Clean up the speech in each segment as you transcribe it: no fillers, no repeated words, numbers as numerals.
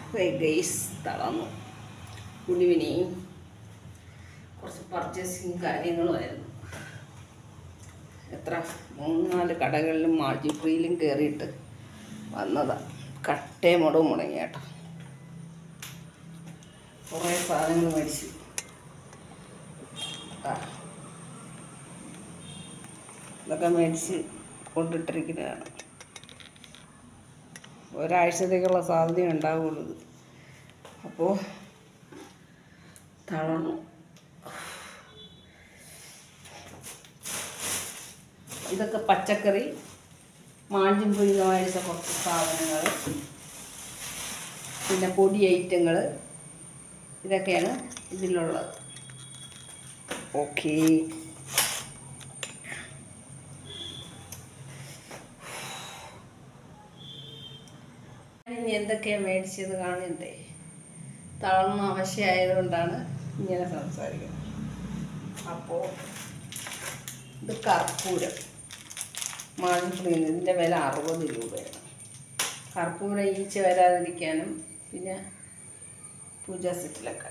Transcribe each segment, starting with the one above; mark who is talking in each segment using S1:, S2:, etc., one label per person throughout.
S1: Guys തളർന്നു. കുടിവിനെയും കുറച്ച് purchasing കാര്യങ്ങളുമായിരുന്നു. എത്ര 3-4 കടകളിലും മാൾജിപ്രിയിലും കയറിയിട്ട് വന്നതാണ്. കട്ടേ മുടവും മുടങ്ങി കേട്ടോ. കുറേ സാധനങ്ങൾ മേടിച്ചു. ഇതൊക്കെ മേടിച്ച് കൊണ്ടിട്ടിരിക്കുന്നതാണ്. ഒരാഴ്ചത്തേക്കുള്ള സാധ്യത ഉണ്ടാവുള്ളൂ. അപ്പോൾ തളർന്നു. ഇതൊക്കെ പച്ചക്കറി, മാൾജിപ്രിയിൽ നിന്ന് മേടിച്ച കുറച്ച് സാധനങ്ങൾ, പിന്നെ പൊടി ഐറ്റങ്ങൾ, ഇതൊക്കെയാണ് ഇതിലുള്ളത്. ഓക്കേ, ഇനി എന്തൊക്കെയാണ് മേടിച്ചത് കാണണ്ടേ? തളർന്ന അവശയായതുകൊണ്ടാണ് ഇങ്ങനെ സംസാരിക്കുന്നത്. അപ്പോൾ ഇത് കർപ്പൂരം മാൾജിപ്രിയിൽ, ഇതിൻ്റെ വില 60 രൂപയാണ്. കർപ്പൂരം ഈച്ച വരാതിരിക്കാനും പിന്നെ പൂജാ സെറ്റിലൊക്കെ.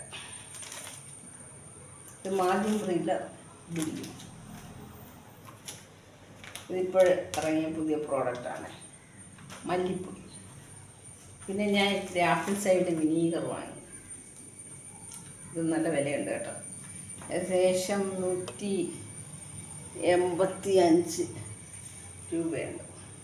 S1: ഇത് മാൾജിപ്രിയിലെ ബില്ല്. ഇതിപ്പോൾ ഇറങ്ങിയ പുതിയ പ്രോഡക്റ്റാണ് മല്ലിപ്പൊടി. പിന്നെ ഞാൻ ഇത്തിരി ആപ്പിൾ സൈഡ് വിനീഗർ വാങ്ങി. ഇത് നല്ല വിലയുണ്ട് കേട്ടോ. ഏകദേശം 185 രൂപയുണ്ട്.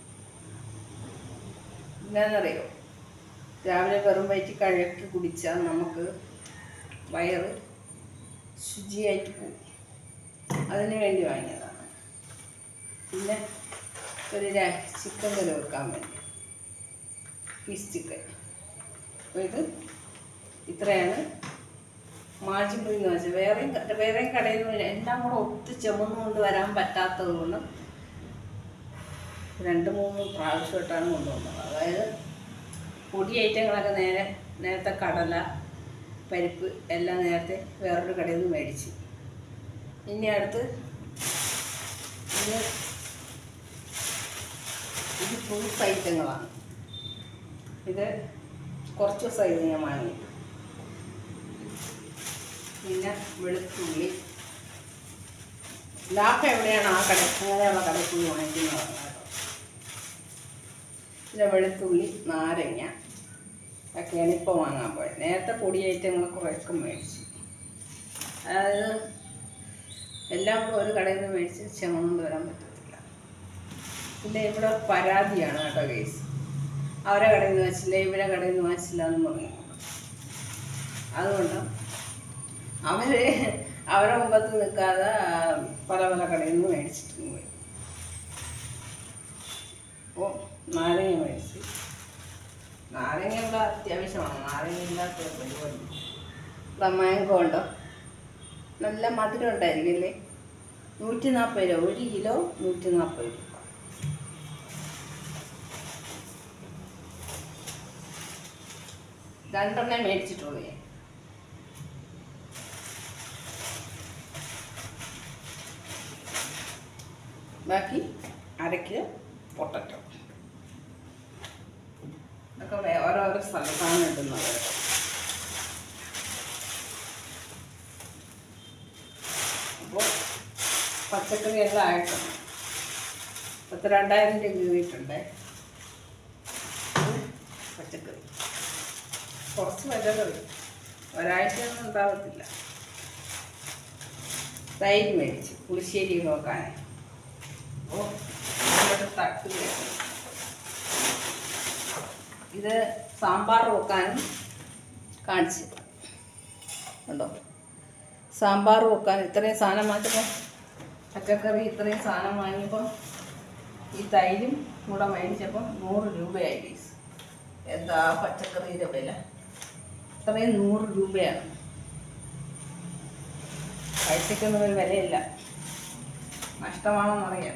S1: എന്താണെന്നറിയോ? രാവിലെ വെറും വയറ്റിൽ കഴുകി കുടിച്ചാൽ നമുക്ക് വയറ് ശുചിയായിട്ട് പോകും. അതിന് വേണ്ടി വാങ്ങിയതാണ്. പിന്നെ ഒരു ചിക്കൻ കറി വെക്കാൻ വേണ്ടി, പീസ് ചിക്കൻ. അപ്പോൾ ഇത് ഇത്രയാണ് മാൾജിപ്രിയിൽ നിന്ന് വെച്ചാൽ. വേറെയും കടയിൽ നിന്ന് എല്ലാം കൂടെ ഒത്തു ചുമന്നുകൊണ്ട് വരാൻ പറ്റാത്തത് കൊണ്ട് 2-3 പ്രാവശ്യമായിട്ടാണ് കൊണ്ടുവന്നത്. അതായത് പൊടി ഐറ്റങ്ങളൊക്കെ നേരത്തെ കടല, പരിപ്പ് എല്ലാം നേരത്തെ വേറൊരു കടയിൽ നിന്ന് മേടിച്ച്. ഇനി അടുത്ത് ഇത് ഫ്രൂട്ട്സ് ഐറ്റങ്ങളാണ്. ഇത് കുറച്ച് സൈസ് ഞാൻ വാങ്ങി. പിന്നെ വെളുത്തുള്ളി. ലാഭം എവിടെയാണ്? ആ കട, അങ്ങനെയുള്ള കടയിൽ വാങ്ങിക്കുന്നത്. പിന്നെ വെളുത്തുള്ളി, നാരങ്ങ ഒക്കെയാണ് ഇപ്പോൾ വാങ്ങാൻ പോയത്. നേരത്തെ പൊടി ഐറ്റങ്ങൾ കുറേയൊക്കെ മേടിച്ചു. അതായത് എല്ലാം കൂടെ ഒരു കടയിൽ നിന്ന് മേടിച്ച് ചുമന്നുകൊണ്ട് വരാൻ പറ്റത്തില്ല. പിന്നെ ഇവിടെ പരാതിയാണ് കേട്ടോ ഗൈസ്. അവരെ കടയിൽ നിന്ന് വാങ്ങിച്ചില്ല, ഇവരെ കടയിൽ നിന്ന് വാങ്ങിച്ചില്ല എന്ന് പറഞ്ഞു. അതുകൊണ്ട് അവരെ മുമ്പത്ത് നിൽക്കാതെ പല കടയിൽ നിന്ന് മേടിച്ചിട്ട് പോയി. അപ്പോൾ നാരങ്ങ മേടിച്ച്. നാരങ്ങ ഇവിടെ അത്യാവശ്യമാണ്. നാരങ്ങ ഇല്ലാത്ത പരിപാടി. മാങ്കോ ഉണ്ടോ? നല്ല മധുരം ഉണ്ടായിരിക്കും അല്ലേ? 140 രൂപ. 1 കിലോ 140 രൂപ. രണ്ടെണ്ണേ മേടിച്ചിട്ടുള്ളൂ ഞാൻ. ബാക്കി 1/2 കിലോ പൊട്ടറ്റോ. ഇതൊക്കെ ഓരോരോ സ്ഥലത്താണ് ഇടുന്നത്. അപ്പോൾ പച്ചക്കറി എല്ലാം ആയിട്ടുണ്ട്. 2000 രൂപ കീറിയിട്ടുണ്ട് പച്ചക്കറി. കുറച്ച് പച്ചക്കറി ഒരാഴ്ചയൊന്നും ഉണ്ടാകത്തില്ല. തൈര് മേടിച്ച് പുളിശ്ശേരി നോക്കാൻ. അപ്പോൾ തട്ട് ഇത് സാമ്പാർ വെക്കാനും കാണിച്ച് ഉണ്ടോ? സാമ്പാർ വെക്കാൻ ഇത്രയും സാധനം മാറ്റപ്പോൾ, പച്ചക്കറി ഇത്രയും സാധനം വാങ്ങിയപ്പോൾ ഈ തൈരും കൂടെ മേടിച്ചപ്പോൾ 100 രൂപയായി. എന്താ പച്ചക്കറിയുടെ വില? ഇത്രയും 100 രൂപയാണ്. പൈസയ്ക്കൊന്നും ഒരു വിലയില്ല. നഷ്ടമാണെന്നറിയാം.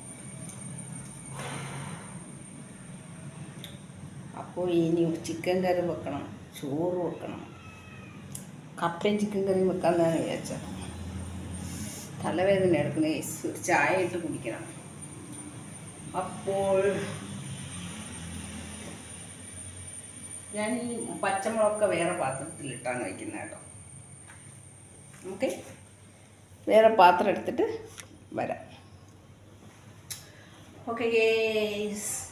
S1: അപ്പോൾ ഇനി ചിക്കൻ കറി വെക്കണം, ചോറ് വെക്കണം. കപ്പയും ചിക്കൻ കറിയും വെക്കാമെന്നാണ് വിചാരിച്ചത്. തലവേദന എടുക്കുന്ന ഒരു ചായ ഇട്ട് കുടിക്കണം. അപ്പോൾ ഞാൻ ഈ പച്ചമുളകൊക്കെ വേറെ പാത്രത്തിലിട്ടാണ് വയ്ക്കുന്നത് കേട്ടോ. നമുക്ക് വേറെ പാത്രം എടുത്തിട്ട് വരാം. Okay guys.